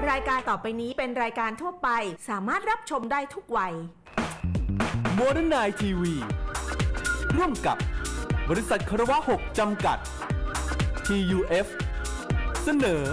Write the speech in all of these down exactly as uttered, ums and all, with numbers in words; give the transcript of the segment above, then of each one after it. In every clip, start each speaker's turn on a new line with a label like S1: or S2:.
S1: รายการต่อไปนี้เป็นรายการทั่วไปสามารถรับชมได้ทุกวัย
S2: Modern Night ที วี ร่วมกับบริษัทคารวะหกจำกัด ที ยู เอฟ เสนอ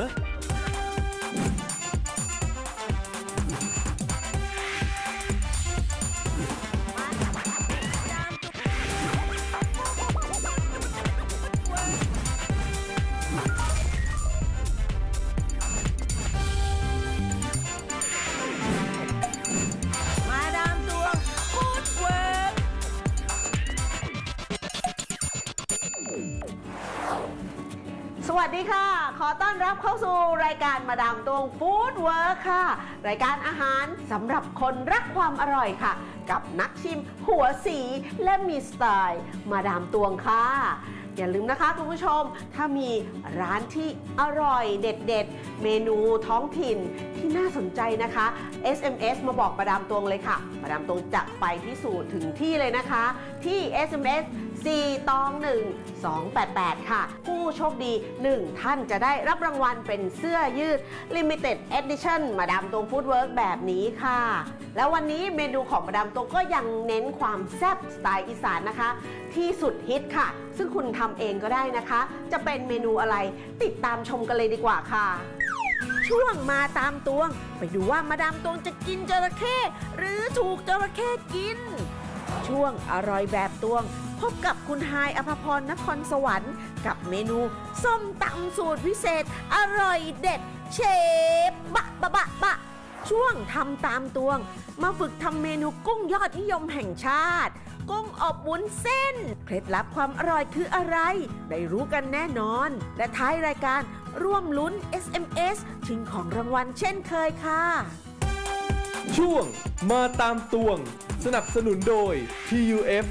S1: สวัสดีค่ะขอต้อนรับเข้าสู่รายการมาดามตวง Food Work ค่ะรายการอาหารสำหรับคนรักความอร่อยค่ะกับนักชิมหัวสีและมีสไตล์มาดามตวงค่ะอย่าลืมนะคะคุณผู้ชมถ้ามีร้านที่อร่อยเด็ดๆเมนูท้องถิ่นที่น่าสนใจนะคะ เอส เอ็ม เอส มาบอกมาดามตวงเลยค่ะมาดามตวงจะไปพิสูจน์ถึงที่เลยนะคะที่ เอส เอ็ม เอส สี่ตองหนึ่ง สองแปดแปดค่ะผู้โชคดีหนึ่งท่านจะได้รับรางวัลเป็นเสื้อยืด Limited Edition มาดามตวง Food Work แบบนี้ค่ะแล้ววันนี้เมนูของมาดามตวงก็ยังเน้นความแซ่บสไตล์อีสานนะคะที่สุดฮิตค่ะซึ่งคุณทำเองก็ได้นะคะจะเป็นเมนูอะไรติดตามชมกันเลยดีกว่าค่ะช่วงมาตามตวงไปดูว่ามาดามตวงจะกินจระเข้หรือถูกจระเข้กินช่วงอร่อยแบบตวงพบกับคุณไฮายอภพรนครสวรรค์กับเมนูส้มตำสูตรพิเศษอร่อยเด็ดเชฟบะบะบะบะช่วงทำตามตวงมาฝึกทำเมนูกุ้งยอดนิยมแห่งชาติกุ้งอบวุ้นเส้นเคล็ดลับความอร่อยคืออะไรได้รู้กันแน่นอนและท้ายรายการร่วมลุ้น เอส เอ็ม เอส ชิงของรางวัลเช่นเคยค่ะ
S2: ช่วงมาตามตวงสนับสนุนโดย ที ยู เอฟ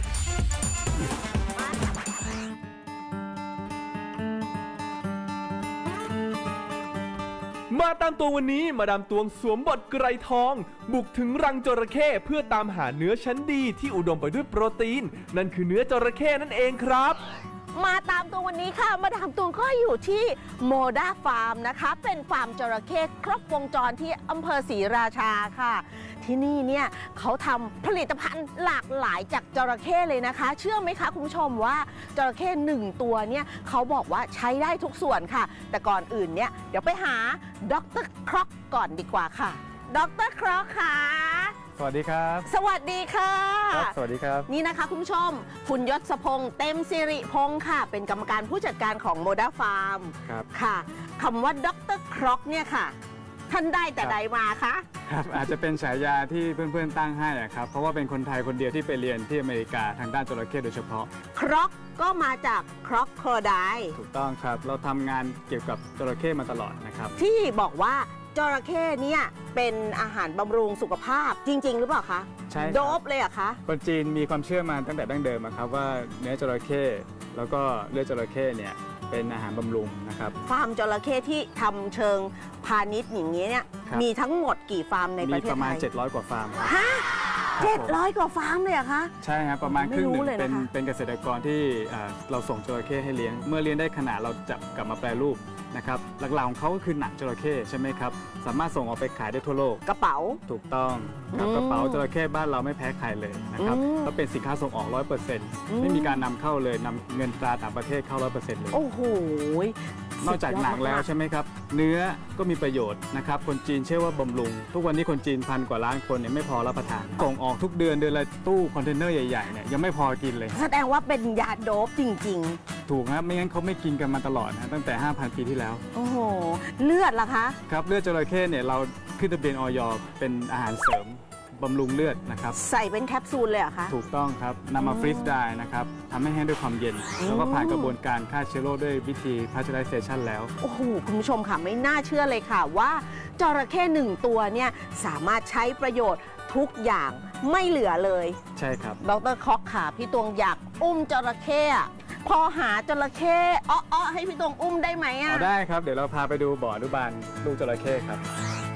S2: มาตามตัววันนี้มาดามตวงสวมบทไกรทองบุกถึงรังจระเข้เพื่อตามหาเนื้อชั้นดีที่อุดมไปด้วยโปรตีนนั่นคือเนื้อจระเข้นั่นเองครับ
S1: มาตามตัววันนี้ค่ะมาดามตวงก็อยู่ที่โมด้าฟาร์มนะคะเป็นฟาร์มจระเข้ครบวงจรที่อำเภอศรีราชาค่ะที่นี่เนี่ยเขาทำผลิตภัณฑ์หลากหลายจากจระเข้เลยนะคะเชื่อไหมคะคุณผู้ชมว่าจระเข้หนึ่งตัวเนี่ยเขาบอกว่าใช้ได้ทุกส่วนค่ะแต่ก่อนอื่นเนี่ยเดี๋ยวไปหาดร.คร็อกก่อนดีกว่าค่ะดร.คร็อกค่ะ
S3: สวัสดีครับ
S1: สวัสดีค่ะ
S3: สวัสดีครับ
S1: นี่นะคะคุณผู้ชมคุณยศพงษ์เต็มสิริพงษ์ค่ะเป็นกรรมการผู้จัดการของโมด้าฟาร์ม
S3: ครับ
S1: ค่ะคำว่าดร.คร็อกเนี่ยค่ะท่านได้แต่ใดมาคะ
S3: ครับอาจจะเป็นฉายาที่เพื่อนๆตั้งให้ครับเพราะว่าเป็นคนไทยคนเดียวที่ไปเรียนที่อเมริกาทางด้านจระเข้โดยเฉพาะ
S1: คร็อกก็มาจากคร็อกโคได
S3: ถูกต้องครับเราทำงานเกี่ยวกับจระเข้มาตลอดนะครับ
S1: ที่บอกว่าจระเข้เนี่ยเป็นอาหารบำรุงสุขภาพจริงๆหรือเปล่าคะ
S3: ใช่
S1: โดบเลยอะคะ
S3: คนจีนมีความเชื่อมาตั้งแต่ดั้งเดิมครับว่าเนื้อจระเข้แล้วก็เลือดจระเข้เนี่ยเป็นอาหารบำรุงนะครับ
S1: ฟาร์มจระเข้ที่ทำเชิงพาณิชย์อย่างนี้เนี่ยมีทั้งหมดกี่ฟาร์มในประเทศไทยมี
S3: ประมาณเจ็ดร้อยกว่าฟาร์ม
S1: ฮะเจ็ดร้อยกว่าฟาร์มเลยอะคะ
S3: ใช่ครับประมาณครึ่งหนึ่งเป็นเป็นเกษตรกรที่เราส่งจระเข้ให้เลี้ยงเมื่อเลี้ยงได้ขนาดเราจะกลับมาแปรรูปนะครับหลักๆของเขาก็คือหนังจระเข้ใช่ไหมครับสามารถส่งออกไปขายได้ทั่วโลก
S1: กระเป๋า
S3: ถูกต้องครับกระเป๋าจระเข้บ้านเราไม่แพ้ใครเลยนะครับแล้วเป็นสินค้าส่งออก ร้อยเปอร์เซ็นต์ ไม่มีการนำเข้าเลยนำเงินตราต่างประเทศเข้า ร้อยเปอร์เซ็นต์ เลย
S1: โอ้โห
S3: นอกจากหนังแล้วใช่ไหมครับเนื้อก็มีประโยชน์นะครับคนจีนเชื่อว่าบำรุงทุกวันนี้คนจีนพันกว่าล้านคนเนี่ยไม่พอรับประทานส่งออกทุกเดือนเดือนละตู้คอนเทนเนอร์ใหญ่ๆเนี่ยยังไม่พอกินเลย
S1: แสดงว่าเป็นยาโดปจริง
S3: ๆถูกครับไม่งั้นเขาไม่กินกันมาตลอดนะตั้งแต่ ห้าพัน ปีที่แล้ว
S1: โอ้โหเลือดล่ะคะ
S3: ครับเลือดจระเข้เนี่ยเราขึ้นทะเบียนอย.เป็นอาหารเสริมบำรุงเลือดนะครับ
S1: ใส่เป็นแคปซูลเลยเหรอคะ
S3: ถูกต้องครับนำมาฟรีซได้นะครับทำให้แห้งด้วยความเย็นแล้วก็ผ่านกระบวนการฆ่าเชื้อโรคด้วยวิธี pasteurization แล้ว
S1: โอ้โหคุณผู้ชมค่ะไม่น่าเชื่อเลยค่ะว่าจระเข้หนึ่งตัวเนี่ยสามารถใช้ประโยชน์ทุกอย่างไม่เหลือเลย
S3: ใช่ครับ
S1: ดร.คร็อกค่ะพี่ตวงอยากอุ้มจระเข้พอหาจระเข้อ้อๆให้พี่ตวงอุ้มได้ไหมอ่ะ
S3: ได้ครับเดี๋ยวเราพาไปดูบ่ออนุบาลลูกจระเข้ครับ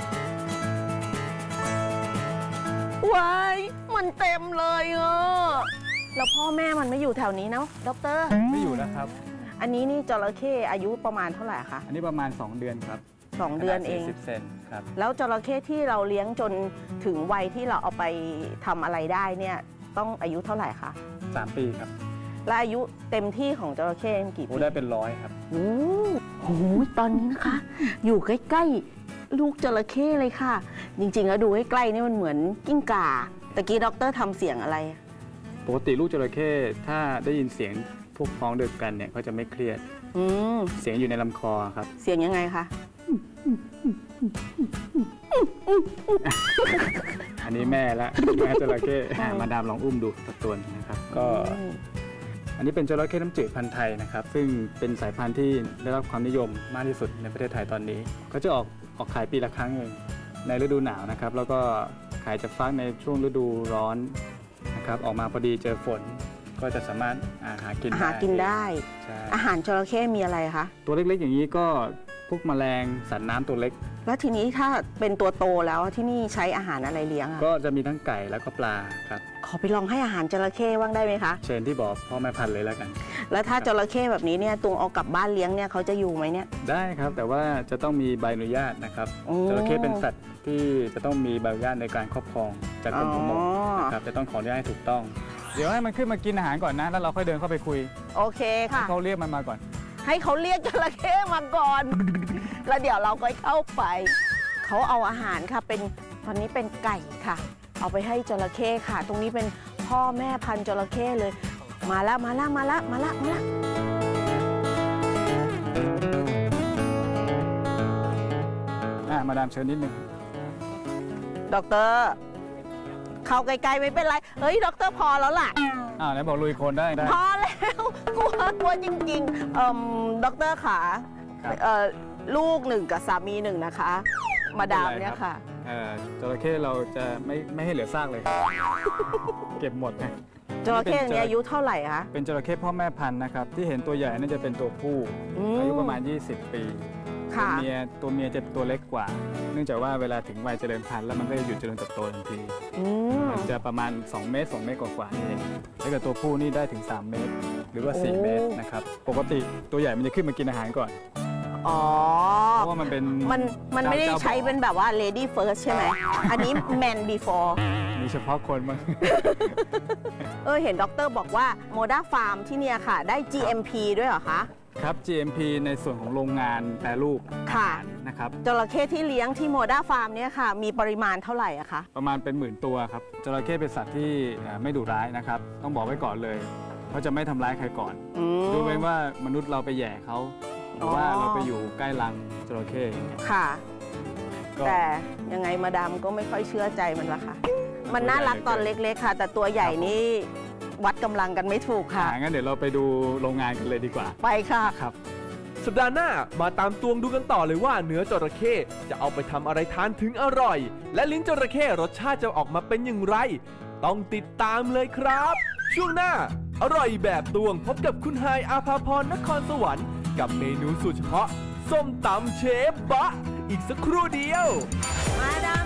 S1: ว้ายมันเต็มเลยเออแล้วพ่อแม่มันไม่อยู่แถวนี้เนาะด็อกเตอร์
S3: ไม่อยู่นะครับ
S1: อันนี้นี่จระเข้อายุประมาณเท่าไหร่คะ
S3: อันนี้ประมาณสองเดือนครับ
S1: สองเดือนเอง
S3: สี่สิบเซนครับ
S1: แล้วจระเข้ที่เราเลี้ยงจนถึงวัยที่เราเอาไปทำอะไรได้เนี่ยต้องอายุเท่าไหร่คะ
S3: สามปีครับ
S1: และอายุเต็มที่ของจระเข้กี่
S3: โอ้
S1: ปี
S3: ได้เป็นร้อยครับ
S1: โอ้โหตอนนี้นะคะ อยู่ใกล้ๆลูกจระเข้เลยค่ะ จริงๆแล้วดูใกล้ๆนี่มันเหมือนกิ้งก่าตะกี้ด็อกเตอร์ทำเสียงอะไร
S3: ปกติลูกจระเข้ถ้าได้ยินเสียงพวกพ้องเดียวกันเนี่ยเขาจะไม่เครียด
S1: อืม
S3: เสียงอยู่ในลำคอครับ
S1: เสียงยังไงคะ
S3: อันนี้แม่ละ แม่จระเข้อ่ะมาดามลองอุ้มดูสักตัวหนึ่งนะครับก็อันนี้เป็นจระเข้น้ำจืดพันธุ์ไทยนะครับซึ่งเป็นสายพันธุ์ที่ได้รับความนิยมมากที่สุดในประเทศไทยตอนนี้เขาจะออกออกขายปีละครั้งเองในฤดูหนาวนะครับแล้วก็ขายจะฟักในช่วงฤดูร้อนนะครับออกมาพอดีเจอฝนก็จะสามารถอาหากินได้
S1: หากินได้
S3: ใช่
S1: อาหารจระเข้มีอะไรคะ
S3: ตัวเล็กๆอย่างนี้ก็พวกแมลงสัตว์น้ำตัวเล็ก
S1: แล้วทีนี้ถ้าเป็นตัวโตแล้วที่นี่ใช้อาหารอะไรเลี้ยงอะ
S3: ก็จะมีทั้งไก่แล้วก็ปลาครับ
S1: ขอไปลองให้อาหารจระเข้บ้างได้ไหมคะ
S3: เชิญที่บอกพ่อแม่พันธุ์เลยแล้วกัน
S1: แล้วถ้าจระเข้แบบนี้เนี่ยตุงเอากลับบ้านเลี้ยงเนี่ยเขาจะอยู่ไหมเนี่ย
S3: ได้ครับแต่ว่าจะต้องมีใบอนุญาตนะครับ
S1: โอ้
S3: จระเข้เป็นสัตว์ที่จะต้องมีใบอนุญาตในการครอบครองจากกรมประมง
S1: อ๋อ
S3: นะครับจะต้องขออนุญาตให้ถูกต้อง เดี๋ยวให้มันขึ้นมากินอาหารก่อนนะแล้วเราค่อยเดินเข้าไปคุย
S1: โอเคค่ะ
S3: เขาเรียกมันมาก่อน
S1: ให้เขาเรียกจระเข้มาก่อน แล้วเดี๋ยวเราก็เข้าไป เขาเอาอาหารค่ะเป็นตอนนี้เป็นไก่ค่ะ เอาไปให้จระเข้ค่ะ ตรงนี้เป็นพ่อแม่พันธุ์จระเข้เลย มาละมาละมาละมาละมาละ
S3: อ่ะมาดามเชิญนิดนึง
S1: ด็อกเตอร์เข้าไกลๆไม่เป็นไร เฮ้ยด็อกเตอร์พอแล้วล่ะ
S3: อ้าวไหนบอกลุยโคลนได้ได้
S1: พอแล้วกลัวกลัวจริงๆเอ่มด็อกเตอร์ขา
S3: ครับ
S1: เอ่อลูกหนึ่งกับสามีหนึ่งนะคะ มาดามเนี่ยค่ะ
S3: เอ่อจระเข้เราจะไม่ไม่ให้เหลือซากเลย เก็บหมดนะ
S1: จระเข้เนี่ยอายุเท่าไหร่คะ
S3: เป็นจระเข้พ่อแม่พันธุ์นะครับที่เห็นตัวใหญ่นั่นจะเป็นตัวผู้
S1: อืม
S3: อายุประมาณ ยี่สิบ ปี ตัว
S1: ค่ะ
S3: เมียตัวเมียจะตัวเล็กกว่า เนื่องจากว่าเวลาถึงวัยเจริญพันธุ์แล้วมันก็จะหยุดเจริญเติบโตทันที
S1: อืม
S3: มันจะประมาณ สอง เมตร สอง เมตรกว่าๆนี่เองถ้าเกิดตัวผู้นี่ได้ถึง สาม เมตร หรือว่า สี่ เมตรนะครับ ปกติตัวใหญ่มันจะขึ้นมากินอาหารก่อน
S1: อ๋อ
S3: เพราะว่ามันเป็น
S1: มันมันไม่ได้
S3: เจ้า
S1: ใช้เป็นแบบว่า lady first ใช่ไหม อันนี้ man before
S3: มีเฉพาะคนมั้ง
S1: เออเห็นด็อกเตอร์บอกว่าโมด้าฟาร์มที่เนี่ยค่ะ ได้ จี เอ็ม พี ด้วยเหรอคะ
S3: ครับ จี เอ็ม พี ในส่วนของโรงงานแปรรูป
S1: ค่ะ
S3: นะครับ
S1: จระเข้ที่เลี้ยงที่โมด้าฟาร์มเนี่ยค่ะ มีปริมาณเท่าไหร่อะคะ
S3: ประมาณเป็นหมื่นตัวครับ จระเข้เป็นสัตว์ที่เอ่อไม่ดุร้ายนะครับ ต้องบอกไว้ก่อนเลยเขาจะไม่ทำร้ายใครก่อน
S1: อืม
S3: ยกเว้นว่ามนุษย์เราไปแหย่เขาหรือว่า
S1: อ๋อ
S3: เราไปอยู่ใกล้รังจระเข้อย่างเงี้ย
S1: ค่ะ
S3: ก็
S1: แต่ยังไงมาดามก็ไม่ค่อยเชื่อใจมันละค่ะ มันน่ารักตอนเล็กๆค่ะ แต่ตัวใหญ่นี่วัดกำลังกันไม่ถูกค่ะ
S3: อ่างั้นเดี๋ยวเราไปดูโรงงานกันเลยดีกว่า
S1: ไปค่ะ
S3: ครับ
S2: สัปดาห์หน้ามาตามตวงดูกันต่อเลยว่าเนื้อจระเข้จะเอาไปทำอะไรทานถึงอร่อย และลิ้นจระเข้รสชาติจะออกมาเป็นอย่างไร ต้องติดตามเลยครับ ช่วงหน้าอร่อยแบบตวงพบกับคุณไฮายอาภาพรนครสวรรค์กับเมนูสูตรเฉพาะส้มตำเชฟบะอีกสักครู่เดียว
S1: มาดา